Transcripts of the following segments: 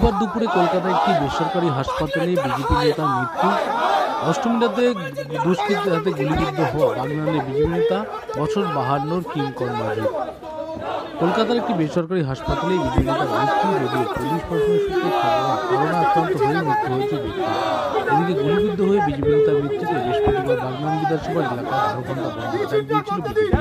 বুধবার দুপুরে কলকাতায় একটি বেসরকারি হাসপাতালে বিজেপি নেতার মৃত্যু। অষ্টমী রাতে দুষ্কৃতীদের হাতে গুলিবিদ্ধ হওয়া বাগনানের বিজেপি নেতা বছর 52 কিঙ্কর মাঝি। কলকাতার একটি বেসরকারি হাসপাতালে বিজেপি নেতার মৃত্যু, যদিও পুলিশ প্রশাসনের সূত্রে করোনা আক্রান্ত হয়ে মৃত্যু হয়েছে ব্যক্তি। এদিকে গুলিবিদ্ধ হয়ে বিজেপি নেতার মৃত্যুকে বৃহস্পতিবার বাগনান বিধানসভা এলাকায় 12 ঘন্টা বন্ধ ডাক দিয়েছিল বিজেপি।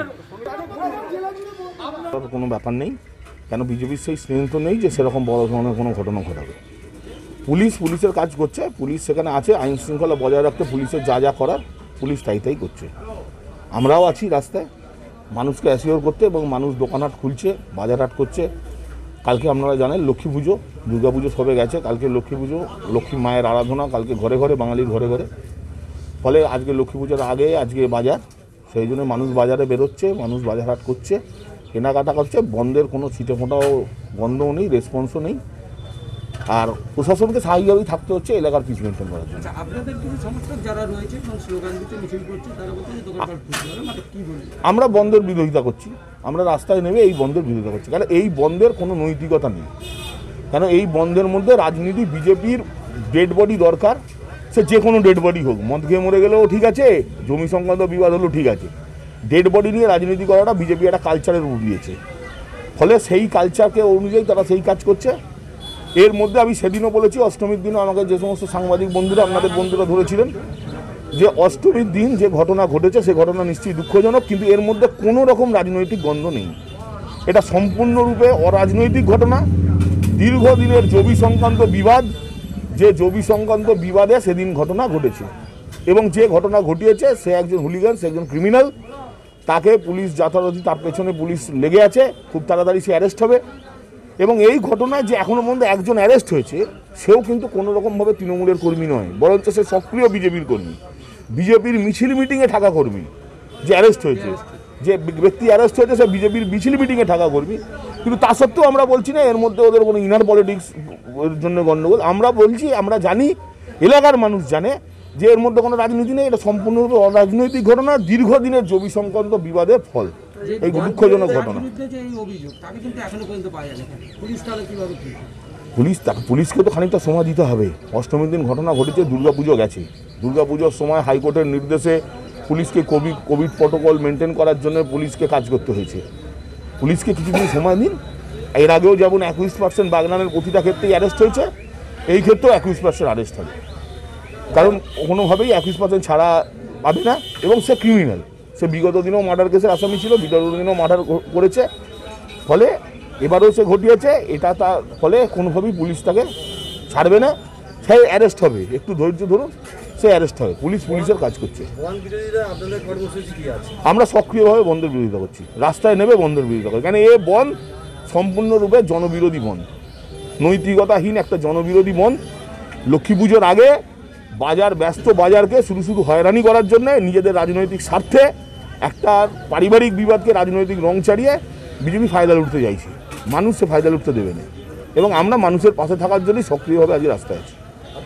কোনো ব্যাপার নেই, কেন বিজেপির সেই স্ট্রেংথ নেই যে সেরকম বড় ধরনের কোনো ঘটনা ঘটাবে। পুলিশের কাজ করছে, পুলিশ সেখানে আছে, আইন শৃঙ্খলা বজায় রাখতে পুলিশের যা যা করার পুলিশ তাই করছে। আমরাও আছি রাস্তায় মানুষকে অ্যাসিওর করতে, এবং মানুষ দোকানহাট খুলছে, বাজারহাট করছে। কালকে আপনারা জানেন লক্ষ্মী পুজো, দুর্গা পুজো সবে গেছে, কালকে লক্ষ্মী পুজো, লক্ষ্মী মায়ের আরাধনা কালকে ঘরে ঘরে, বাঙালির ঘরে ঘরে। ফলে আজকে লক্ষ্মী পুজোর আগে আজকে বাজার, সেই জন্য মানুষ বাজারে বেরোচ্ছে, মানুষ বাজারহাট করছে, কেনাকাটা করছে। বন্ধের কোনো ছিটে ফোটাও বন্ধও নেই, রেসপন্সও নেই। আর প্রশাসনকে স্বাভাবিকভাবেই থাকতে হচ্ছে এলাকার পিস মেনটেন করার জন্য। আমরা বন্ধের বিরোধিতা করছি, আমরা রাস্তায় নেমে এই বন্ধের বিরোধিতা করছি, কারণ এই বন্ধের কোনো নৈতিকতা নেই। কেন এই বন্ধের মধ্যে রাজনীতি, বিজেপির ডেড বডি দরকার, সে যে কোনো ডেড বডি হোক, মদ খেয়ে মরে গেলেও ঠিক আছে, জমি সংক্রান্ত বিবাদ হলেও ঠিক আছে। ডেড বডি নিয়ে রাজনীতি করাটা বিজেপি একটা কালচারের রূপ দিয়েছে। ফলে সেই কালচারকে অনুযায়ী তারা সেই কাজ করছে। এর মধ্যে আমি সেদিনও বলেছি, অষ্টমীর দিনও আমাকে যে সমস্ত সাংবাদিক বন্ধুরা, আপনাদের বন্ধুরা ধরেছিলেন যে অষ্টমীর দিন যে ঘটনা ঘটেছে সে ঘটনা নিশ্চয়ই দুঃখজনক, কিন্তু এর মধ্যে কোনো রকম রাজনৈতিক গন্ধ নেই। এটা সম্পূর্ণরূপে অরাজনৈতিক ঘটনা। দীর্ঘদিনের জমি সংক্রান্ত বিবাদ, যে জমি সংক্রান্ত বিবাদে সেদিন ঘটনা ঘটেছে, এবং যে ঘটনা ঘটিয়েছে সে একজন হুলিগান, সে একজন ক্রিমিনাল। তাকে পুলিশ যথারীতি, তার পেছনে পুলিশ লেগে আছে, খুব তাড়াতাড়ি সে অ্যারেস্ট হবে। এবং এই ঘটনায় যে এখনো পর্যন্ত একজন অ্যারেস্ট হয়েছে, সেও কিন্তু কোনো রকমভাবে তৃণমূলের কর্মী নয়, বরঞ্চ সে সক্রিয় বিজেপির কর্মী, বিজেপির মিছিল মিটিংয়ে থাকা কর্মী। যে অ্যারেস্ট হয়েছে, যে ব্যক্তি অ্যারেস্ট হয়েছে সে বিজেপির মিছিল মিটিংয়ে থাকা কর্মী। কিন্তু তা সত্ত্বেও আমরা বলছি না এর মধ্যে ওদের কোনো ইনার পলিটিক্স এর জন্য গণ্ডগোল। আমরা বলছি, আমরা জানি, এলাকার মানুষ জানে যে এর মধ্যে কোনো রাজনীতি নেই, এটা সম্পূর্ণরূপে অরাজনৈতিক ঘটনা, দীর্ঘদিনের জমি সংক্রান্ত বিবাদের ফল। এই দুঃখজনক ঘটনা। পুলিশকে তো খানিকটা সময় দিতে হবে। অষ্টমীর দিন ঘটনা ঘটেছে, দুর্গাপুজো গেছে, দুর্গাপুজোর সময় হাইকোর্টের নির্দেশে পুলিশকে কোভিড প্রটোকল মেনটেন করার জন্য পুলিশকে কাজ করতে হয়েছে। পুলিশকে কিছুদিন সময় দিন। এর আগেও যেমন 21% বাগনানের প্রতিটা ক্ষেত্রেই অ্যারেস্ট হয়েছে, এই ক্ষেত্রেও 21% অ্যারেস্ট হবে, কারণ কোনোভাবেই 21% ছাড়া পাবে না। এবং সে ক্রিমিনাল, সে বিগত দিনেও মার্ডার কেসের আসামি ছিল, বিগত দিনেও মার্ডার করেছে। ফলে এবারেও সে ঘটিয়েছে, এটা তার ফলে কোনোভাবেই পুলিশ তাকে ছাড়বে না, সে অ্যারেস্ট হবে। একটু ধৈর্য ধরুন, সে অ্যারেস্ট হবে। পুলিশের কাজ করছে। আমরা সক্রিয়ভাবে বন্ধের বিরোধিতা করছি, রাস্তায় নেবে বন্ধের বিরোধিতা করছি। কেন এ বন্ধ সম্পূর্ণরূপে জনবিরোধী বন্ধ, নৈতিকতাহীন একটা জনবিরোধী বন্ধ। লক্ষ্মী পুজোর আগে বাজার, ব্যস্ত বাজারকে শুধু হয়রানি করার জন্য, নিজেদের রাজনৈতিক স্বার্থে একটা পারিবারিক বিবাদকে রাজনৈতিক রং চাড়িয়ে বিজেপি ফায়দা লুটতে চাইছে। মানুষ সে ফায়দা লুটতে দেবে না, এবং আমরা মানুষের পাশে থাকার জন্যই সক্রিয়ভাবে আজ রাস্তায় আছি।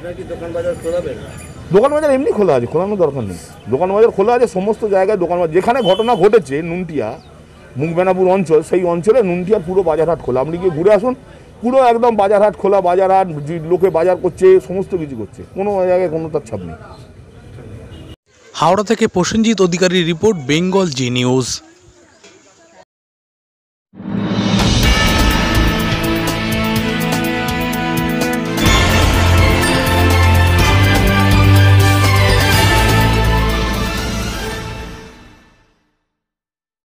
দোকান বাজার এমনি খোলা আছে, খোলানোর দরকার নেই। দোকান বাজার খোলা আছে সমস্ত জায়গায়। দোকান বাজার যেখানে ঘটনা ঘটেছে, নুনটিয়া মুখবেনাপুর অঞ্চল, সেই অঞ্চলে নুনটিয়ার পুরো বাজারহাট খোলা। আপনি গিয়ে ঘুরে আসুন, পুরো একদম বাজারহাট খোলা, বাজারহাট, লোকে বাজার করছে, সমস্ত কিছু করছে, কোনো জায়গায় কোনো তার ছাপ নেই। হাওড়া থেকে প্রসেনজিৎ অধিকারীর রিপোর্ট, বেঙ্গল জি নিউজ।